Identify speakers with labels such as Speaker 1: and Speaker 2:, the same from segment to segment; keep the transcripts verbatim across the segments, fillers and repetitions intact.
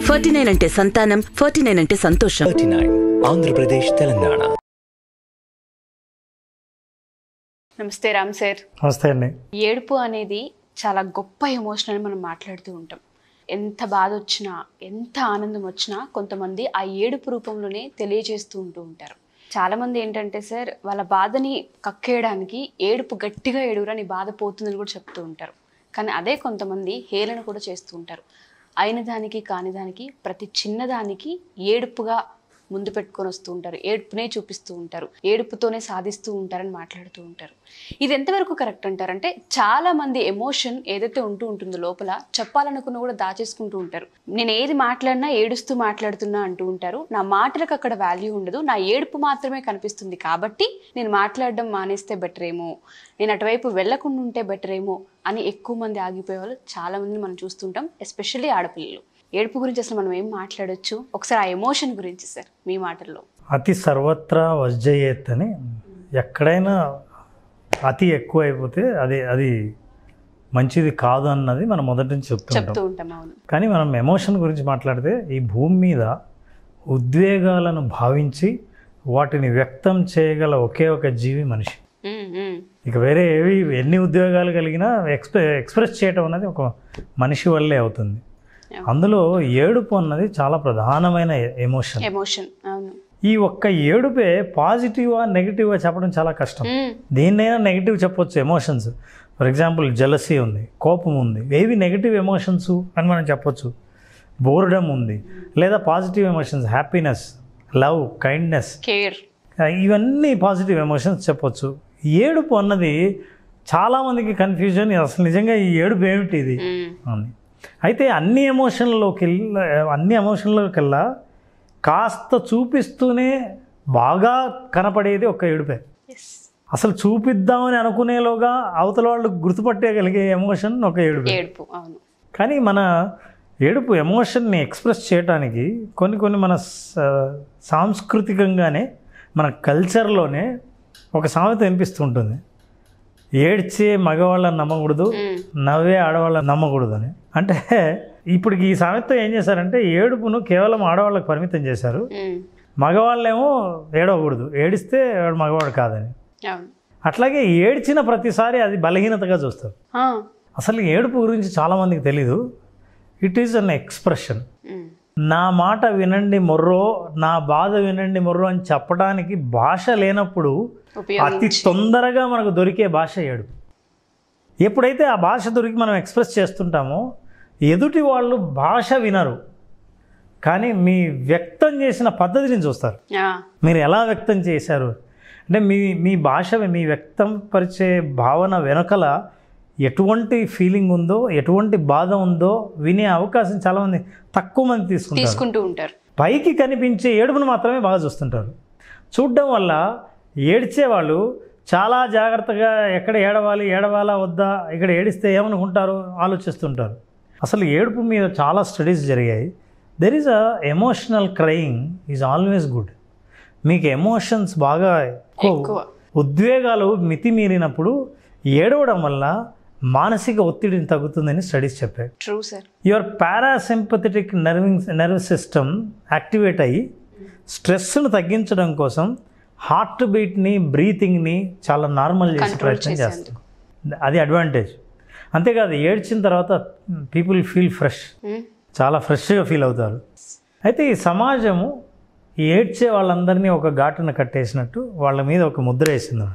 Speaker 1: Forty nine అంటే సంతానం, forty nine అంటే సంతోషం.
Speaker 2: Forty nine Andhra Pradesh, Telangana.
Speaker 3: నమస్తే రామ్ సార్.
Speaker 4: నమస్తే అండి.
Speaker 3: ఏడుపు అనేది చాలా గొప్ప ఎమోషన్ అని మనం మాట్లాడుతూ ఉంటాం. ఎంత బాధ వచ్చినా, ఎంత ఆనందం వచ్చినా కొంతమంది ఆ ఏడుపు రూపంలోనే తెలియజేస్తూ ఉంటూ ఉంటారు. చాలామంది ఏంటంటే సార్, వాళ్ళ బాధని కక్కేయడానికి ఏడుపు గట్టిగా ఏడుగురా నీ బాధ పోతుందని కూడా చెప్తూ ఉంటారు. కానీ అదే కొంతమంది హేళన కూడా చేస్తూ ఉంటారు. అయిన దానికి కాని దానికి ప్రతి చిన్నదానికి ఏడుపుగా ముందు పెట్టుకొని వస్తూ ఉంటారు, ఏడుపునే చూపిస్తూ ఉంటారు, ఏడుపుతోనే సాధిస్తూ ఉంటారని మాట్లాడుతూ ఉంటారు. ఇది ఎంతవరకు కరెక్ట్ అంటారంటే, చాలా మంది ఎమోషన్ ఏదైతే ఉంటూ ఉంటుందో లోపల చెప్పాలనుకున్న కూడా దాచేసుకుంటూ ఉంటారు. నేను ఏది మాట్లాడినా ఏడుస్తూ మాట్లాడుతున్నా అంటూ ఉంటారు. నా మాటలకు అక్కడ వాల్యూ ఉండదు, నా ఏడుపు మాత్రమే కనిపిస్తుంది, కాబట్టి నేను మాట్లాడడం మానేస్తే బెటర్ ఏమో, నేను అటువైపు వెళ్లకుండా ఉంటే బెటర్ ఏమో అని ఎక్కువ మంది ఆగిపోయే వాళ్ళు చాలా మందిని మనం చూస్తుంటాం, ఎస్పెషల్లీ ఆడపిల్లలు. ఏడుపు గురించి అసలు మనం ఏం మాట్లాడొచ్చు, ఒకసారి ఆ ఎమోషన్ గురించి సార్ మీ మాటల్లో.
Speaker 4: అతి సర్వత్రా వజ్జయేత్ అని, ఎక్కడైనా అతి ఎక్కువ అయిపోతే అది అది మంచిది కాదు అన్నది మనం మొదటి నుంచి చెప్తూ
Speaker 3: చెప్తూ ఉంటాం. అవును.
Speaker 4: కానీ మనం ఎమోషన్ గురించి మాట్లాడితే, ఈ భూమి మీద ఉద్వేగాలను భావించి వాటిని వ్యక్తం చేయగల ఒకే ఒక జీవి మనిషి. ఇక వేరే ఏవి ఎన్ని ఉద్వేగాలు కలిగినా ఎక్స్ప్రె ఎక్స్ప్రెస్ చేయటం అనేది ఒక మనిషి వల్లే అవుతుంది. అందులో ఏడుపు అన్నది చాలా ప్రధానమైన ఎమోషన్.
Speaker 3: ఎమోషన్ అవును.
Speaker 4: ఈ ఒక్క ఏడుపే పాజిటివా నెగిటివా చెప్పడం చాలా కష్టం. దేన్నైనా నెగిటివ్ చెప్పొచ్చు ఎమోషన్స్. ఫర్ ఎగ్జాంపుల్ జలసీ ఉంది, కోపం ఉంది, ఏవి నెగిటివ్ ఎమోషన్స్ అని మనం చెప్పొచ్చు. బోర్డమ్ ఉంది, లేదా positive emotions happiness, love, kindness, care, ఇవన్నీ పాజిటివ్ ఎమోషన్స్ చెప్పొచ్చు. ఏడుపు అన్నది చాలామందికి కన్ఫ్యూజన్, అసలు నిజంగా ఈ ఏడుపు ఏమిటి ఇది అని. అయితే అన్ని ఎమోషన్లోకి అన్ని ఎమోషన్లకల్లా కాస్త చూపిస్తూనే బాగా కనపడేది ఒక ఏడుపే. అసలు చూపిద్దామని అనుకునేలోగా అవతల వాళ్ళు గుర్తుపట్టగలిగే ఎమోషన్ ఒక ఏడుపు. కానీ మన ఏడుపు ఎమోషన్ని ఎక్స్ప్రెస్ చేయడానికి కొన్ని కొన్ని మన సాంస్కృతికంగానే మన కల్చర్లోనే ఒక సామెత వినిపిస్తూ ఉంటుంది. ఏడ్చే మగవాళ్ళని నమ్మకూడదు, నవ్వే ఆడవాళ్ళని నమ్మకూడదు అని. అంటే ఇప్పుడు ఈ సామెత ఏం చేశారంటే, ఏడుపును కేవలం ఆడవాళ్ళకి పరిమితం చేశారు. మగవాళ్ళేమో ఏడవకూడదు, ఏడిస్తే మగవాడు కాదని. అట్లాగే ఏడ్చిన ప్రతిసారి అది బలహీనతగా చూస్తారు. అసలు ఏడుపు గురించి చాలామందికి తెలీదు. It is an expression. నా మాట వినండి మొర్రో, నా బాధ వినండి మొర్రో అని చెప్పడానికి భాష లేనప్పుడు అతి తొందరగా మనకు దొరికే భాష ఏడుపు. ఎప్పుడైతే ఆ భాష దొరికి మనం ఎక్స్ప్రెస్ చేస్తుంటామో, ఎదుటి వాళ్ళు భాష వినరు, కానీ మీ వ్యక్తం చేసిన పద్ధతిని చూస్తారు. మీరు ఎలా వ్యక్తం చేశారు అంటే, మీ మీ భాష, మీ వ్యక్తం పరిచే భావన వెనకల ఎటువంటి ఫీలింగ్ ఉందో, ఎటువంటి బాధ ఉందో వినే అవకాశం చాలామంది తక్కువ మంది తీసుకుంటారు తీసుకుంటూ ఉంటారు. పైకి కనిపించే ఏడుపును మాత్రమే బాగా చూస్తుంటారు. చూడడం వల్ల ఏడ్చేవాళ్ళు చాలా జాగ్రత్తగా ఎక్కడ ఏడవాలి, ఏడవాలా వద్దా, ఇక్కడ ఏడిస్తే ఏమనుకుంటారో ఆలోచిస్తుంటారు. అసలు ఏడుపు మీద చాలా స్టడీస్ జరిగాయి. There is a emotional crying is always good. మీకు ఎమోషన్స్ బాగా ఎక్కువ, ఉద్వేగాలు మితిమీరినప్పుడు ఏడవడం వల్ల మానసిక ఒత్తిడిని తగ్గుతుందని స్టడీస్ చెప్పాయి.
Speaker 3: True sir.
Speaker 4: Your parasympathetic nerving nerve system activate అయ్యి స్ట్రెస్ను తగ్గించడం కోసం హార్ట్ బీట్ని, బ్రీతింగ్ని చాలా నార్మల్ చేసే ప్రయత్నం చేస్తాం. అది అడ్వాంటేజ్. అంతేకాదు, ఏడ్చిన తర్వాత పీపుల్ ఫీల్ ఫ్రెష్, చాలా ఫ్రెష్గా ఫీల్ అవుతారు. అయితే ఈ సమాజము ఏడ్చే వాళ్ళందరినీ ఒక ఘాటున కట్టేసినట్టు వాళ్ళ మీద ఒక ముద్ర వేసింది.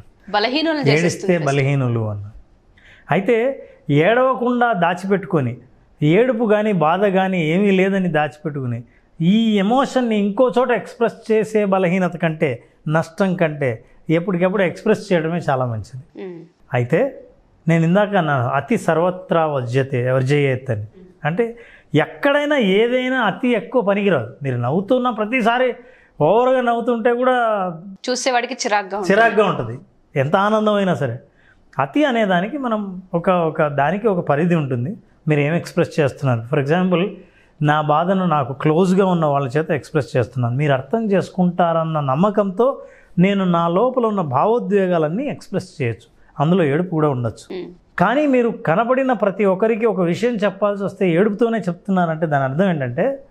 Speaker 4: ఏడిస్తే బలహీనులు అన్న. అయితే ఏడవకుండా దాచిపెట్టుకొని, ఏడుపు కానీ బాధ కానీ ఏమీ లేదని దాచిపెట్టుకుని ఈ ఎమోషన్ని ఇంకో చోట ఎక్స్ప్రెస్ చేసే బలహీనత కంటే, నష్టం కంటే ఎప్పటికెప్పుడు ఎక్స్ప్రెస్ చేయడమే చాలా మంచిది. అయితే నేను ఇందాక అన్నాను, అతి సర్వత్రా వజ్యతే వర్జయేత్ అని. అంటే ఎక్కడైనా ఏదైనా అతి ఎక్కువ పనికిరాదు. మీరు నవ్వుతున్న ప్రతిసారి ఓవర్గా నవ్వుతుంటే కూడా
Speaker 3: చూసేవాడికి చిరాగ్గా
Speaker 4: చిరాగ్గా ఉంటుంది, ఎంత ఆనందమైనా సరే. అతి అనేదానికి మనం ఒక ఒక దానికి ఒక పరిధి ఉంటుంది. మీరు ఏం ఎక్స్ప్రెస్ చేస్తున్నారు. ఫర్ ఎగ్జాంపుల్, నా బాధను నాకు క్లోజ్గా ఉన్న వాళ్ళ చేత ఎక్స్ప్రెస్ చేస్తున్నాను, మీరు అర్థం చేసుకుంటారన్న నమ్మకంతో నేను నా లోపల ఉన్న భావోద్వేగాలన్నీ ఎక్స్ప్రెస్ చేయొచ్చు. అందులో ఏడుపు కూడా ఉండొచ్చు. కానీ మీరు కనబడిన ప్రతి ఒక్కరికి ఒక విషయం చెప్పాల్సి వస్తే ఏడుపుతోనే చెప్తున్నారంటే దాని అర్థం ఏంటంటే,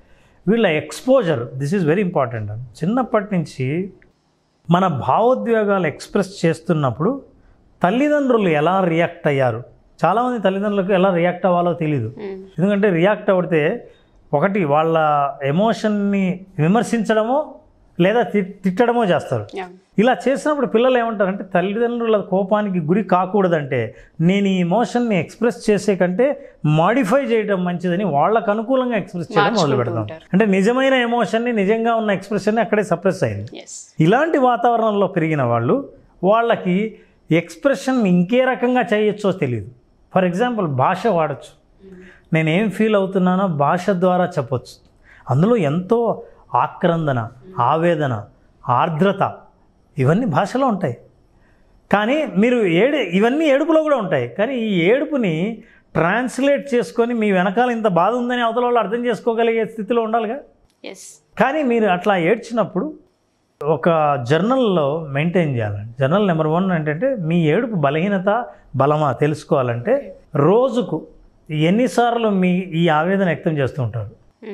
Speaker 4: వీళ్ళ exposure, this is very important అండి. చిన్నప్పటి నుంచి మన భావోద్వేగాలు ఎక్స్ప్రెస్ చేస్తున్నప్పుడు తల్లిదండ్రులు ఎలా రియాక్ట్ అయ్యారు, చాలామంది తల్లిదండ్రులకు ఎలా రియాక్ట్ అవ్వాలో తెలీదు. ఎందుకంటే రియాక్ట్ అవుతే ఒకటి వాళ్ళ ఎమోషన్ని విమర్శించడమో లేదా తిట్టడమో చేస్తారు. ఇలా చేసినప్పుడు పిల్లలు ఏమంటారంటే తల్లిదండ్రుల కోపానికి గురి కాకూడదంటే నేను ఈ ఎమోషన్ని ఎక్స్ప్రెస్ చేసే కంటే మాడిఫై చేయడం మంచిదని వాళ్ళకు అనుకూలంగా ఎక్స్ప్రెస్ చేయడం మొదలు పెడతాం. అంటే నిజమైన ఎమోషన్ని, నిజంగా ఉన్న ఎక్స్ప్రెషన్ని అక్కడే సప్రెస్ అయింది. ఇలాంటి వాతావరణంలో పెరిగిన వాళ్ళు వాళ్ళకి ఎక్స్ప్రెషన్ ఇంకే రకంగా చేయొచ్చో తెలియదు. ఫర్ ఎగ్జాంపుల్ భాష వాడచ్చు. నేనేం ఫీల్ అవుతున్నానో భాష ద్వారా చెప్పొచ్చు. అందులో ఎంతో ఆక్రందన, ఆవేదన, ఆర్ద్రత ఇవన్నీ భాషలో ఉంటాయి. కానీ మీరు ఏడు ఇవన్నీ ఏడుపులో కూడా ఉంటాయి. కానీ ఈ ఏడుపుని ట్రాన్స్లేట్ చేసుకొని మీ వెనకాల ఇంత బాధ ఉందని అవతల వాళ్ళు అర్థం చేసుకోగలిగే స్థితిలో ఉండాలిగా. కానీ మీరు అట్లా ఏడ్చినప్పుడు ఒక జర్నల్లో మెయింటైన్ చేయాలండి. జర్నల్ నెంబర్ వన్ ఏంటంటే మీ ఏడుపు బలహీనత బలమా తెలుసుకోవాలంటే రోజుకు ఎన్నిసార్లు మీ ఈ ఆవేదన వ్యక్తం చేస్తూ ఉంటారు,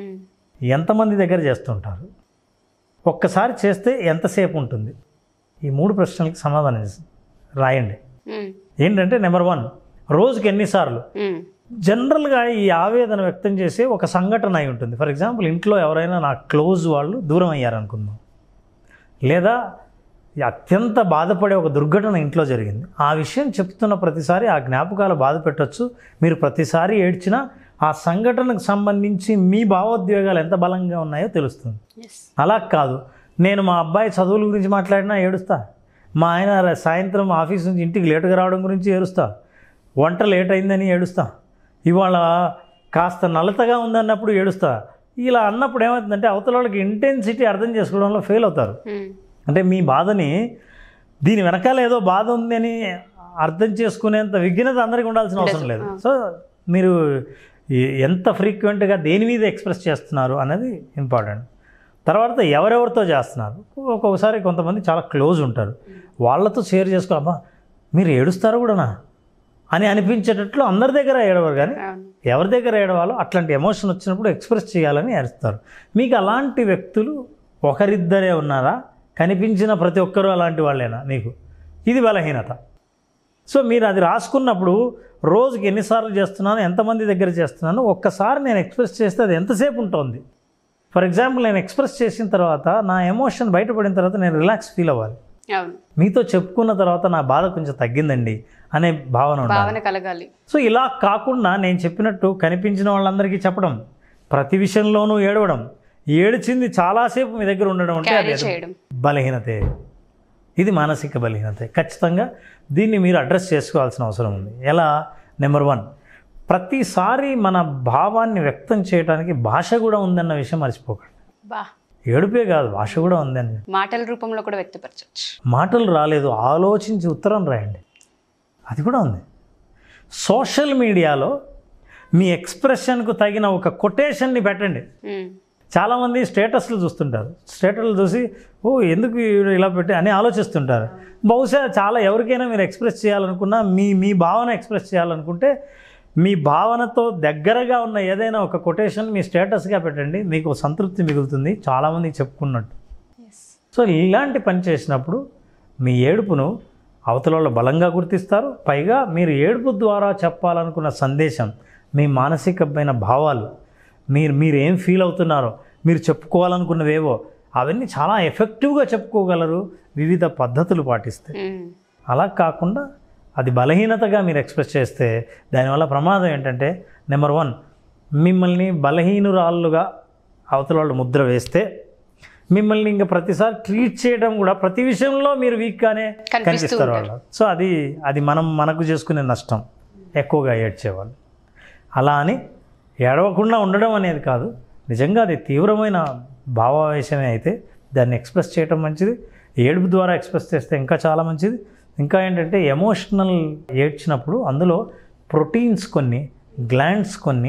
Speaker 4: ఎంతమంది దగ్గర చేస్తుంటారు, ఒక్కసారి చేస్తే ఎంతసేపు ఉంటుంది, ఈ మూడు ప్రశ్నలకు సమాధానం రాయండి. ఏంటంటే నెంబర్ వన్, రోజుకి ఎన్నిసార్లు. జనరల్గా ఈ ఆవేదన వ్యక్తం చేసే ఒక సంఘటన అయి ఉంటుంది. ఫర్ ఎగ్జాంపుల్ ఇంట్లో ఎవరైనా నా క్లోజ్ వాళ్ళు దూరం అయ్యారనుకుందాం, లేదా అత్యంత బాధపడే ఒక దుర్ఘటన ఇంట్లో జరిగింది. ఆ విషయం చెప్తున్న ప్రతిసారి ఆ జ్ఞాపకాలు బాధ పెట్టచ్చు. మీరు ప్రతిసారి ఏడ్చినా ఆ సంఘటనకు సంబంధించి మీ భావోద్వేగాలు ఎంత బలంగా ఉన్నాయో తెలుస్తుంది. అలా కాదు, నేను మా అబ్బాయి చదువుల గురించి మాట్లాడినా ఏడుస్తా, మా ఆయన సాయంత్రం ఆఫీస్ నుంచి ఇంటికి లేటుగా రావడం గురించి ఏడుస్తా, వంట లేట్ అయిందని ఏడుస్తా, ఇవాళ కాస్త నలతగా ఉందన్నప్పుడు ఏడుస్తా. ఇలా అన్నప్పుడు ఏమవుతుందంటే అవతల వాళ్ళకి ఇంటెన్సిటీ అర్థం చేసుకోవడంలో ఫెయిల్ అవుతారు. అంటే మీ బాధని దీని వెనకాల ఏదో బాధ ఉంది అని అర్థం చేసుకునేంత విఘ్నత అందరికీ ఉండాల్సిన అవసరం లేదు. సో మీరు ఎంత ఫ్రీక్వెంట్గా దేని మీద ఎక్స్ప్రెస్ చేస్తున్నారు అనేది ఇంపార్టెంట్. తర్వాత ఎవరెవరితో చేస్తున్నారు. ఒక్కొక్కసారి కొంతమంది చాలా క్లోజ్ ఉంటారు, వాళ్ళతో షేర్ చేసుకో, అబ్బా మీరు ఏడుస్తారు కూడానా అని అనిపించేటట్లు అందరి దగ్గర ఏడవరు. కానీ ఎవరి దగ్గర ఏడవాలో అట్లాంటి ఎమోషన్ వచ్చినప్పుడు ఎక్స్ప్రెస్ చేయాలని ఏడుస్తారు. మీకు అలాంటి వ్యక్తులు ఒకరిద్దరే ఉన్నారా, కనిపించిన ప్రతి ఒక్కరూ అలాంటి వాళ్ళేనా మీకు? ఇది బలహీనత. సో మీరు అది రాసుకున్నప్పుడు రోజుకి ఎన్నిసార్లు చేస్తున్నాను, ఎంతమంది దగ్గర చేస్తున్నాను, ఒక్కసారి నేను ఎక్స్ప్రెస్ చేస్తే అది ఎంతసేపు ఉంటుంది. ఫర్ ఎగ్జాంపుల్ నేను ఎక్స్ప్రెస్ చేసిన తర్వాత నా ఎమోషన్ బయటపడిన తర్వాత నేను రిలాక్స్ ఫీల్ అవ్వాలి. మీతో చెప్పుకున్న తర్వాత నా బాధ కొంచెం తగ్గిందండి అనే భావన భావన కలగాలి. సో ఇలా కాకుండా నేను చెప్పినట్టు కనిపించిన వాళ్ళందరికీ చెప్పడం, ప్రతి విషయంలోనూ ఏడవడం, ఏడ్చింది చాలాసేపు మీ దగ్గర ఉండడం అంటే అది బలహీనతే. ఇది మానసిక బలహీనతే. ఖచ్చితంగా దీన్ని మీరు అడ్రస్ చేసుకోవాల్సిన అవసరం ఉంది. ఎలా? నెంబర్ వన్, ప్రతిసారి మన భావాన్ని వ్యక్తం చేయడానికి భాష కూడా ఉందన్న విషయం మర్చిపోకండి. ఏడుపే కాదు, భాష కూడా ఉందని.
Speaker 3: మాటల రూపంలో కూడా వ్యక్తపరచవచ్చు.
Speaker 4: మాటలు రాలేదు, ఆలోచించి ఉత్తరం రాయండి, అది కూడా ఉంది. సోషల్ మీడియాలో మీ ఎక్స్ప్రెషన్కు తగిన ఒక కొటేషన్ని పెట్టండి. చాలామంది స్టేటస్లు చూస్తుంటారు, స్టేటస్లు చూసి ఓ ఎందుకు ఇలా పెట్టి అని ఆలోచిస్తుంటారు. బహుశా చాలా ఎవరికైనా మీరు ఎక్స్ప్రెస్ చేయాలనుకున్నా, మీ మీ భావన ఎక్స్ప్రెస్ చేయాలనుకుంటే మీ భావనతో దగ్గరగా ఉన్న ఏదైనా ఒక కొటేషన్ మీ స్టేటస్గా పెట్టండి, మీకు సంతృప్తి మిగులుతుంది, చాలామందికి చెప్పుకున్నట్టు. సో ఇలాంటి పని చేసినప్పుడు మీ ఏడుపును అవతల వాళ్ళు బలంగా గుర్తిస్తారు. పైగా మీరు ఏడుపు ద్వారా చెప్పాలనుకున్న సందేశం, మీ మానసికమైన భావాలు, మీరు మీరు ఏం ఫీల్ అవుతున్నారో, మీరు చెప్పుకోవాలనుకున్నవేవో అవన్నీ చాలా ఎఫెక్టివ్గా చెప్పుకోగలరు వివిధ పద్ధతులు పాటిస్తే. అలా కాకుండా అది బలహీనతగా మీరు ఎక్స్ప్రెస్ చేస్తే దానివల్ల ప్రమాదం ఏంటంటే, నెంబర్ వన్, మిమ్మల్ని బలహీనురాళ్ళుగా అవతల వాళ్ళు ముద్ర వేస్తే మిమ్మల్ని ఇంకా ప్రతిసారి ట్రీట్ చేయడం కూడా ప్రతి విషయంలో మీరు వీక్గానే కనిపిస్తారు వాళ్ళు. సో అది అది మనం మనకు చేసుకునే నష్టం, ఎక్కువగా ఏడ్చేవాళ్ళు. అలా అని ఏడవకుండా ఉండడం అనేది కాదు, నిజంగా అది తీవ్రమైన భావావేశమే అయితే దాన్ని ఎక్స్ప్రెస్ చేయడం మంచిది. ఏడుపు ద్వారా ఎక్స్ప్రెస్ చేస్తే ఇంకా చాలా మంచిది. ఇంకా ఏంటంటే ఎమోషనల్ ఏడ్చినప్పుడు అందులో ప్రోటీన్స్ కొన్ని, గ్లాండ్స్ కొన్ని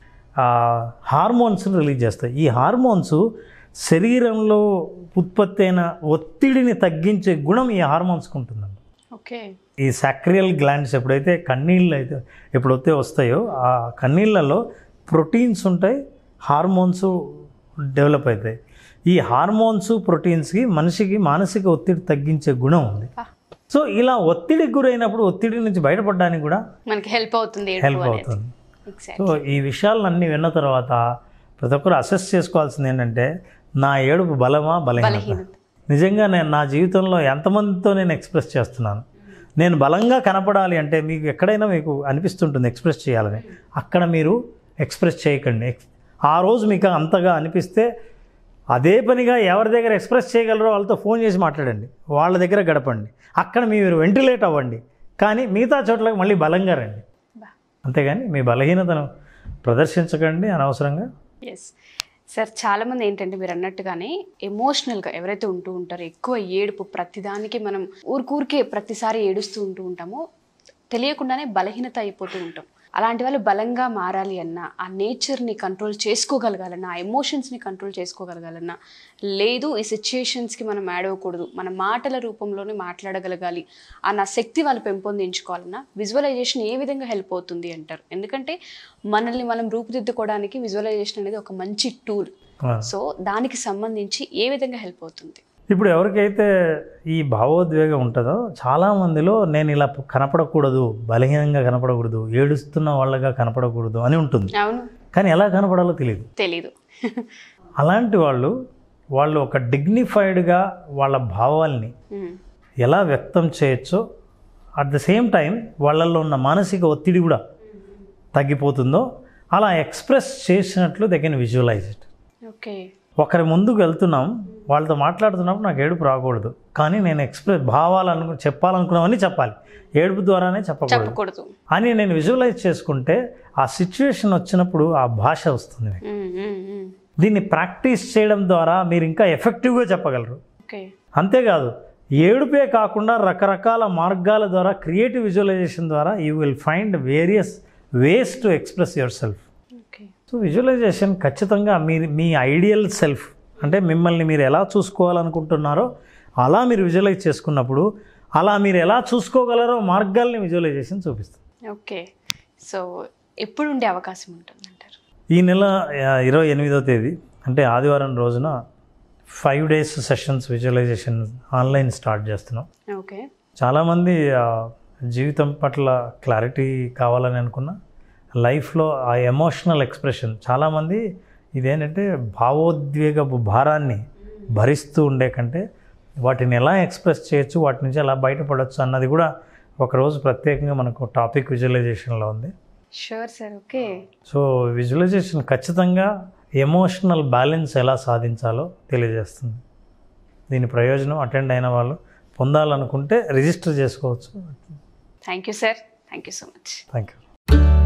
Speaker 4: హార్మోన్స్ రిలీజ్ చేస్తాయి. ఈ హార్మోన్స్ శరీరంలో ఉత్పత్తి అయిన ఒత్తిడిని తగ్గించే గుణం ఈ హార్మోన్స్కి ఉంటుందండి.
Speaker 3: ఓకే.
Speaker 4: ఈ సాక్రియల్ గ్లాండ్స్ ఎప్పుడైతే కన్నీళ్ళు అయితే ఎప్పుడైతే వస్తాయో ఆ కన్నీళ్ళలో ప్రోటీన్స్ ఉంటాయి, హార్మోన్స్ డెవలప్ అవుతాయి. ఈ హార్మోన్స్ ప్రోటీన్స్కి మనిషికి మానసిక ఒత్తిడి తగ్గించే గుణం ఉంది. సో ఇలా ఒత్తిడికి గురైనప్పుడు ఒత్తిడి నుంచి బయటపడడానికి కూడా
Speaker 3: మనకి హెల్ప్ అవుతుంది
Speaker 4: హెల్ప్ అవుతుంది. సో ఈ విషయాలన్నీ విన్న తర్వాత ప్రతి ఒక్కరు అసెస్ చేసుకోవాల్సింది ఏంటంటే నా ఏడుపు బలమా బలహీనత. నిజంగా నేను నా జీవితంలో ఎంతమందితో నేను ఎక్స్ప్రెస్ చేస్తున్నాను. నేను బలంగా కనపడాలి అంటే మీకు ఎక్కడైనా మీకు అనిపిస్తుంటుంది ఎక్స్ప్రెస్ చేయాలని, అక్కడ మీరు ఎక్స్ప్రెస్ చేయకండి. ఆ రోజు మీకు అంతగా అనిపిస్తే అదే పనిగా ఎవరి దగ్గర ఎక్స్ప్రెస్ చేయగలరో వాళ్ళతో ఫోన్ చేసి మాట్లాడండి, వాళ్ళ దగ్గర గడపండి, అక్కడ మీరు వెంటిలేట్ అవ్వండి. కానీ మిగతా చోట్లకి మళ్ళీ బలంగా రండి. అంతేగాని మీ బలహీనతను ప్రదర్శించకండి అనవసరంగా.
Speaker 3: ఎస్ సార్, చాలామంది ఏంటంటే మీరు అన్నట్టుగానే ఎమోషనల్గా ఎవరైతే ఉంటూ ఉంటారో ఎక్కువ ఏడుపు, ప్రతిదానికి మనం ఊరికూరికే ప్రతిసారి ఏడుస్తూ ఉంటూ ఉంటామో తెలియకుండానే బలహీనత అయిపోతూ ఉంటాం. అలాంటి వాళ్ళు బలంగా మారాలి అన్నా, ఆ నేచర్ని కంట్రోల్ చేసుకోగలగాలన్నా, ఆ ఎమోషన్స్ని కంట్రోల్ చేసుకోగలగాలన్నా, లేదు ఈ సిచ్యుయేషన్స్కి మనం యాడ్ అవ్వకూడదు, మన మాటల రూపంలోనే మాట్లాడగలగాలి అన్న శక్తి వాళ్ళు పెంపొందించుకోవాలన్నా విజువలైజేషన్ ఏ విధంగా హెల్ప్ అవుతుంది అంటారు? ఎందుకంటే మనల్ని మనం రూపుదిద్దుకోవడానికి విజువలైజేషన్ అనేది ఒక మంచి టూల్. సో దానికి సంబంధించి ఏ విధంగా హెల్ప్ అవుతుంది?
Speaker 4: ఇప్పుడు ఎవరికైతే ఈ భావోద్వేగం ఉంటుందో చాలామందిలో నేను ఇలా కనపడకూడదు, బలహీనంగా కనపడకూడదు, ఏడుస్తున్న వాళ్ళగా కనపడకూడదు అని ఉంటుంది.
Speaker 3: అవును,
Speaker 4: కానీ ఎలా కనపడాలో తెలియదు
Speaker 3: తెలీదు.
Speaker 4: అలాంటి వాళ్ళు వాళ్ళు ఒక డిగ్నిఫైడ్గా వాళ్ళ భావాల్ని ఎలా వ్యక్తం చేయొచ్చో, అట్ ద సేమ్ టైం వాళ్ళల్లో ఉన్న మానసిక ఒత్తిడి కూడా తగ్గిపోతుందో అలా ఎక్స్ప్రెస్ చేసినట్లు they can visualize it.
Speaker 3: Okay,
Speaker 4: ఒకరి ముందుకు వెళ్తున్నాం, వాళ్ళతో మాట్లాడుతున్నప్పుడు నాకు ఏడుపు రాకూడదు, కానీ నేను ఎక్స్ప్రెస్ భావాలను చెప్పాలనుకున్నామని చెప్పాలి, ఏడుపు ద్వారానే చెప్పకూడదు అని నేను విజువలైజ్ చేసుకుంటే ఆ సిచ్యువేషన్ వచ్చినప్పుడు ఆ భాష వస్తుంది. దీన్ని ప్రాక్టీస్ చేయడం ద్వారా మీరు ఇంకా ఎఫెక్టివ్గా చెప్పగలరు. అంతేకాదు ఏడుపే కాకుండా రకరకాల మార్గాల ద్వారా క్రియేటివ్ విజువలైజేషన్ ద్వారా you will find various ways to express yourself. So visualization ఖచ్చితంగా మీ మీ ఐడియల్ సెల్ఫ్ అంటే మిమ్మల్ని మీరు ఎలా చూసుకోవాలనుకుంటున్నారో అలా మీరు విజువలైజ్ చేసుకున్నప్పుడు అలా మీరు ఎలా చూసుకోగలరో మార్గాల్ని విజువలైజేషన్ చూపిస్తుంది.
Speaker 3: ఓకే, సో ఎప్పుడు ఉండే అవకాశం ఉంటుంది అంటారు?
Speaker 4: ఈ నెల ఇరవై ఎనిమిదో తేదీ అంటే ఆదివారం రోజున five days sessions visualization online start చేస్తున్నాం.
Speaker 3: ఓకే, చాలామంది
Speaker 4: జీవితం పట్ల క్లారిటీ కావాలని అనుకున్నా, లైఫ్లో ఆ ఎమోషనల్ ఎక్స్ప్రెషన్, చాలామంది ఇదేంటంటే భావోద్వేగపు భారాన్ని భరిస్తూ ఉండే కంటే వాటిని ఎలా ఎక్స్ప్రెస్ చేయొచ్చు, వాటి నుంచి ఎలా బయటపడవచ్చు అన్నది కూడా ఒకరోజు ప్రత్యేకంగా మనకు టాపిక్ విజువలైజేషన్లో ఉంది.
Speaker 3: Sure sir. Okay,
Speaker 4: so visualization ఖచ్చితంగా ఎమోషనల్ బ్యాలెన్స్ ఎలా సాధించాలో తెలియజేస్తుంది. దీని ప్రయోజనం అటెండ్ అయిన వాళ్ళు పొందాలనుకుంటే రిజిస్టర్ చేసుకోవచ్చు.
Speaker 3: Thank you sir, thank you so much.
Speaker 4: Thank you.